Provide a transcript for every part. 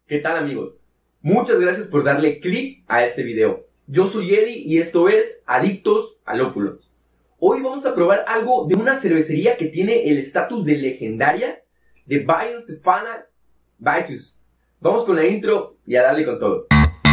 ¿Qué tal, amigos? Muchas gracias por darle clic a este video. Yo soy Eddie y esto es Adictos al Óculo. Hoy vamos a probar algo de una cervecería que tiene el estatus de legendaria de Weihenstephaner Vitus. Vamos con la intro y a darle con todo.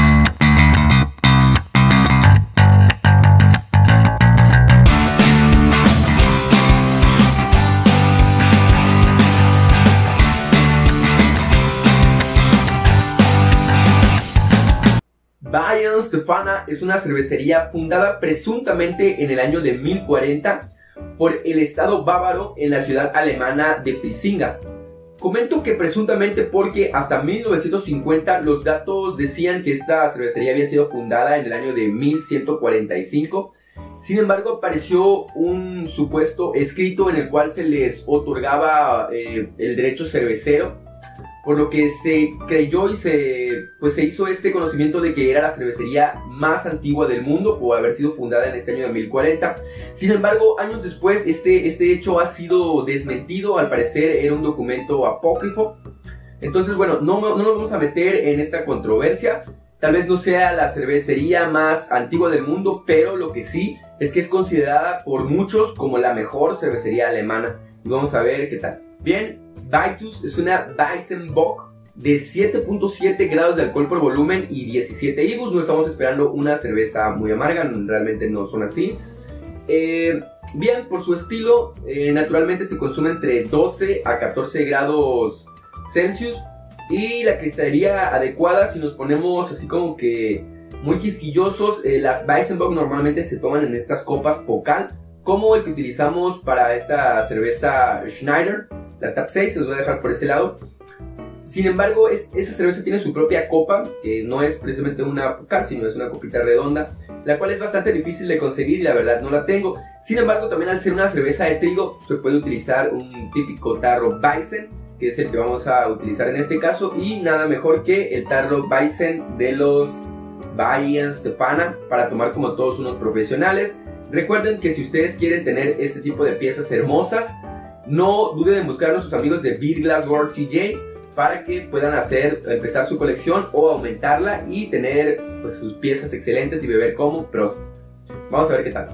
Weihenstephaner es una cervecería fundada presuntamente en el año de 1040 por el estado bávaro en la ciudad alemana de Frisinga. Comento que presuntamente porque hasta 1950 los datos decían que esta cervecería había sido fundada en el año de 1145. Sin embargo, apareció un supuesto escrito en el cual se les otorgaba el derecho cervecero, por lo que se creyó y se hizo este conocimiento de que era la cervecería más antigua del mundo por haber sido fundada en este año de 1040. Sin embargo, años después este hecho ha sido desmentido. Al parecer era un documento apócrifo. Entonces, bueno, no nos vamos a meter en esta controversia. Tal vez no sea la cervecería más antigua del mundo, pero lo que sí es que es considerada por muchos como la mejor cervecería alemana. Y vamos a ver qué tal. Bien, Vitus es una Weizenbock de 7.7 grados de alcohol por volumen y 17 IBUs. No estamos esperando una cerveza muy amarga, realmente no son así. Bien, por su estilo, naturalmente se consume entre 12 a 14 grados Celsius. Y la cristalería adecuada, si nos ponemos así como que muy quisquillosos, las Weizenbock normalmente se toman en estas copas Pokal, como el que utilizamos para esta cerveza Schneider, la Tap 6, se los voy a dejar por este lado. Sin embargo, esta cerveza tiene su propia copa, que no es precisamente una Pokal, sino es una copita redonda, la cual es bastante difícil de conseguir y la verdad no la tengo. Sin embargo, también al ser una cerveza de trigo, se puede utilizar un típico tarro Weizen, que es el que vamos a utilizar en este caso, y nada mejor que el tarro Weizen de los Weihenstephaner para tomar como todos unos profesionales. Recuerden que si ustedes quieren tener este tipo de piezas hermosas, no duden en buscar a sus amigos de Beer Glass World CJ para que puedan empezar su colección o aumentarla y tener pues, sus piezas excelentes y beber como pros. Vamos a ver qué tal.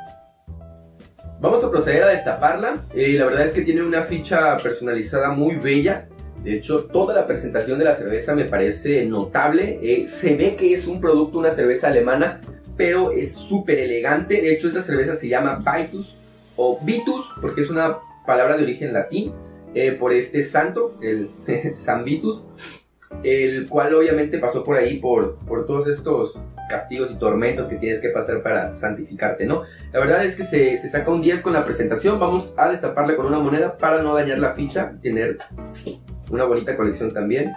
Vamos a proceder a destaparla. La verdad es que tiene una ficha personalizada muy bella. De hecho, toda la presentación de la cerveza me parece notable. Se ve que es un producto, una cerveza alemana, pero es súper elegante. De hecho, esta cerveza se llama Vitus o Vitus porque es una palabra de origen latín, por este santo, el San Vitus, el cual obviamente pasó por ahí por todos estos castigos y tormentos que tienes que pasar para santificarte, ¿no? La verdad es que se saca un 10 con la presentación. Vamos a destaparla con una moneda para no dañar la ficha, tener una bonita colección también.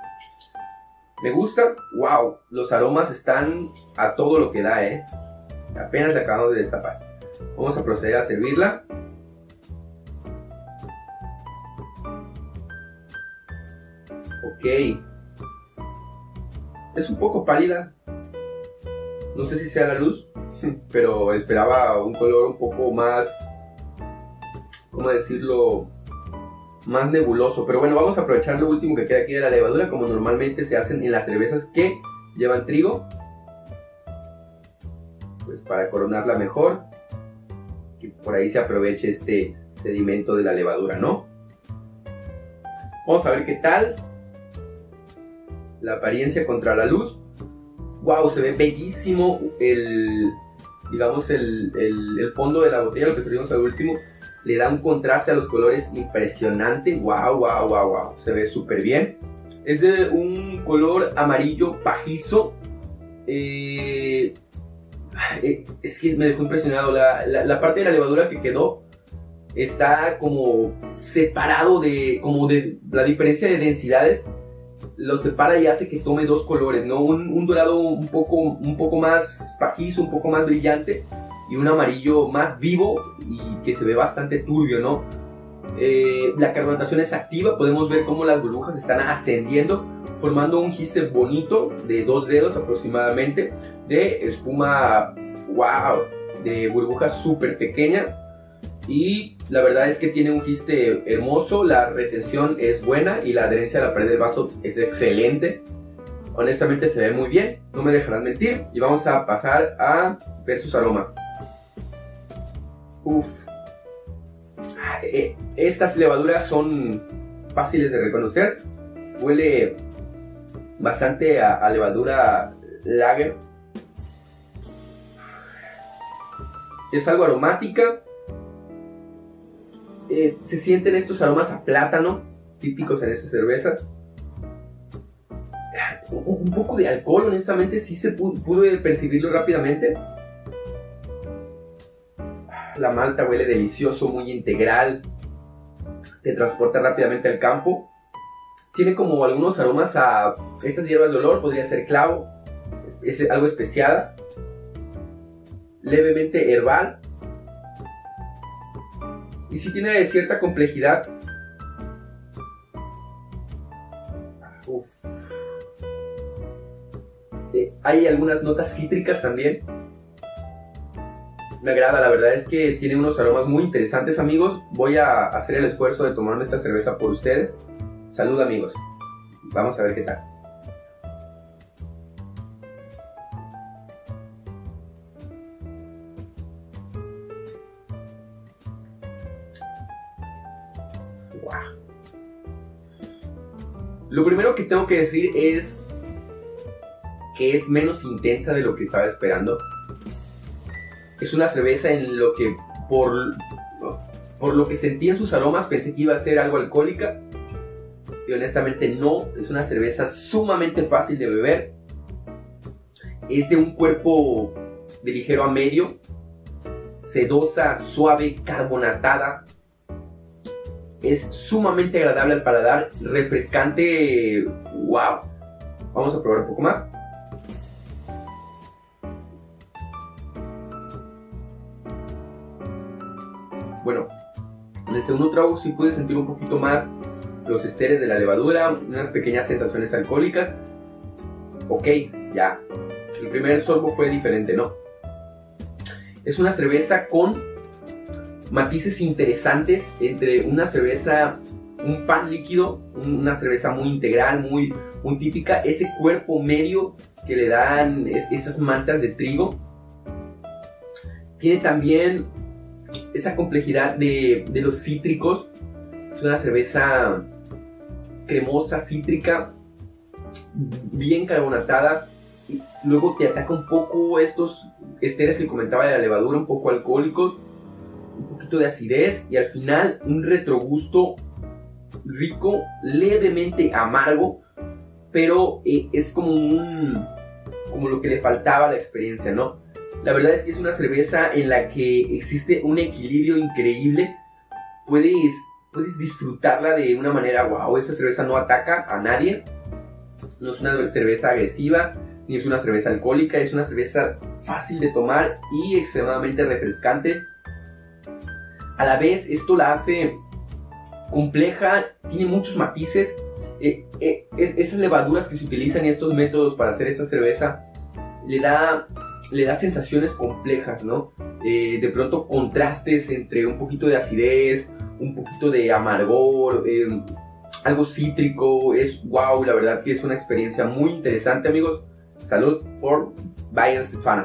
Me gusta. Wow, los aromas están a todo lo que da, apenas la acabamos de destapar. Vamos a proceder a servirla. Ok, es un poco pálida, no sé si sea la luz, pero esperaba un color un poco más, ¿cómo decirlo?, más nebuloso. Pero bueno, vamos a aprovechar lo último que queda aquí de la levadura, como normalmente se hacen en las cervezas que llevan trigo, pues para coronarla mejor, que por ahí se aproveche este sedimento de la levadura, ¿no? Vamos a ver qué tal la apariencia contra la luz. Wow, se ve bellísimo el fondo de la botella, lo que servimos al último. Le da un contraste a los colores impresionante. Wow, se ve súper bien. Es de un color amarillo pajizo. Es que me dejó impresionado. La parte de la levadura que quedó está como separado de la diferencia de densidades. Lo separa y hace que tome dos colores, ¿no? Un dorado un poco más pajizo, un poco más brillante, y un amarillo más vivo y que se ve bastante turbio, ¿no? La carbonatación es activa, podemos ver cómo las burbujas están ascendiendo, formando un giste bonito de 2 dedos aproximadamente, de espuma, wow, de burbujas súper pequeña. y la verdad es que tiene un giste hermoso, la retención es buena y la adherencia a la pared del vaso es excelente. Honestamente se ve muy bien, no me dejarán mentir, y vamos a pasar a ver sus aromas. Estas levaduras son fáciles de reconocer, huele bastante a levadura lager, es algo aromática, se sienten estos aromas a plátano típicos en esta cerveza. Un poco de alcohol, honestamente, sí se pudo percibirlo rápidamente. La malta huele delicioso, muy integral, te transporta rápidamente al campo. Tiene como algunos aromas a estas hierbas de olor, podría ser clavo, es algo especiada, levemente herbal, y sí tiene cierta complejidad. Hay algunas notas cítricas también. Me agrada, la verdad es que tiene unos aromas muy interesantes, amigos. Voy a hacer el esfuerzo de tomarme esta cerveza por ustedes. Salud, amigos. Vamos a ver qué tal. Wow. Lo primero que tengo que decir es que es menos intensa de lo que estaba esperando. Es una cerveza en lo que por lo que sentí en sus aromas pensé que iba a ser algo alcohólica, y honestamente no. Es una cerveza sumamente fácil de beber, es de un cuerpo de ligero a medio, sedosa, suave, carbonatada, es sumamente agradable al paladar, refrescante. Wow. Vamos a probar un poco más. Bueno, en el segundo trago sí pude sentir un poquito más los esteres de la levadura, unas pequeñas sensaciones alcohólicas. Ok, ya. El primer sorbo fue diferente, ¿no? Es una cerveza con matices interesantes entre una cerveza, un pan líquido, una cerveza muy integral, muy típica, ese cuerpo medio que le dan esas maltas de trigo. Tiene también esa complejidad de los cítricos. Es una cerveza cremosa, cítrica, bien carbonatada, y luego te ataca un poco estos esteres que comentaba de la levadura, un poco alcohólicos, un poquito de acidez, y al final un retrogusto rico, levemente amargo, pero es como lo que le faltaba a la experiencia, ¿no? La verdad es que es una cerveza en la que existe un equilibrio increíble. Puedes disfrutarla de una manera wow. Esta cerveza no ataca a nadie. No es una cerveza agresiva, ni es una cerveza alcohólica. Es una cerveza fácil de tomar y extremadamente refrescante. A la vez, esto la hace compleja, tiene muchos matices. Esas levaduras que se utilizan en estos métodos para hacer esta cerveza le da sensaciones complejas, ¿no? De pronto contrastes entre un poquito de acidez, un poquito de amargor, algo cítrico. Es wow, la verdad que es una experiencia muy interesante, amigos. Salud por Weihenstephaner.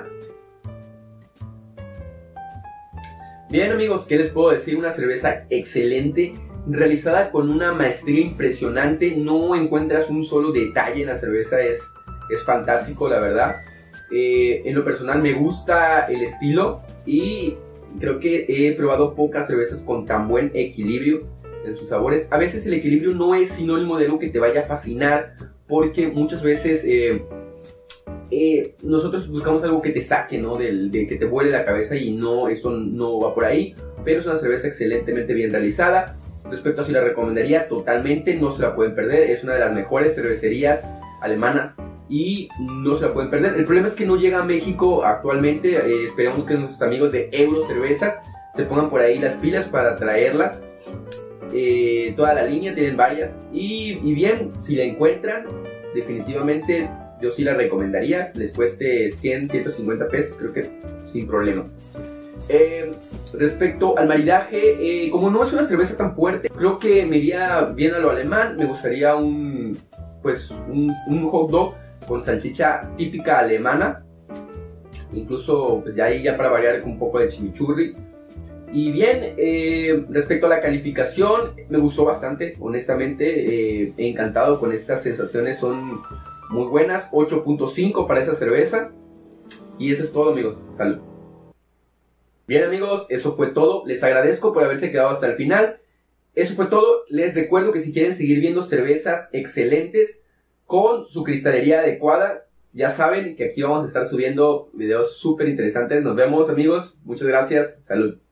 Bien, amigos, ¿qué les puedo decir? Una cerveza excelente, realizada con una maestría impresionante. No encuentras un solo detalle en la cerveza, es fantástico, la verdad. En lo personal me gusta el estilo y creo que he probado pocas cervezas con tan buen equilibrio en sus sabores. A veces el equilibrio no es sinónimo de algo que te vaya a fascinar, porque muchas veces nosotros buscamos algo que te saque, ¿no? De que te vuele la cabeza, y no, esto no va por ahí. Pero es una cerveza excelentemente bien realizada. Respecto a si la recomendaría, totalmente, no se la pueden perder. Es una de las mejores cervecerías alemanas y no se la pueden perder. El problema es que no llega a México actualmente. Esperemos que nuestros amigos de Euro Cervezas se pongan por ahí las pilas para traerla. Toda la línea, tienen varias, y bien, si la encuentran, definitivamente yo sí la recomendaría. Les cueste 100, 150 pesos, creo que sin problema. Respecto al maridaje, como no es una cerveza tan fuerte, creo que me iría bien a lo alemán. Me gustaría un hot dog con salchicha típica alemana, incluso pues ya para variar con un poco de chimichurri. Y bien, respecto a la calificación, me gustó bastante, honestamente, encantado con estas sensaciones, son muy buenas, 8.5 para esa cerveza. Y eso es todo, amigos, salud. Bien, amigos, eso fue todo, les agradezco por haberse quedado hasta el final. Eso fue todo, les recuerdo que si quieren seguir viendo cervezas excelentes con su cristalería adecuada, ya saben que aquí vamos a estar subiendo videos súper interesantes. Nos vemos, amigos, muchas gracias, salud.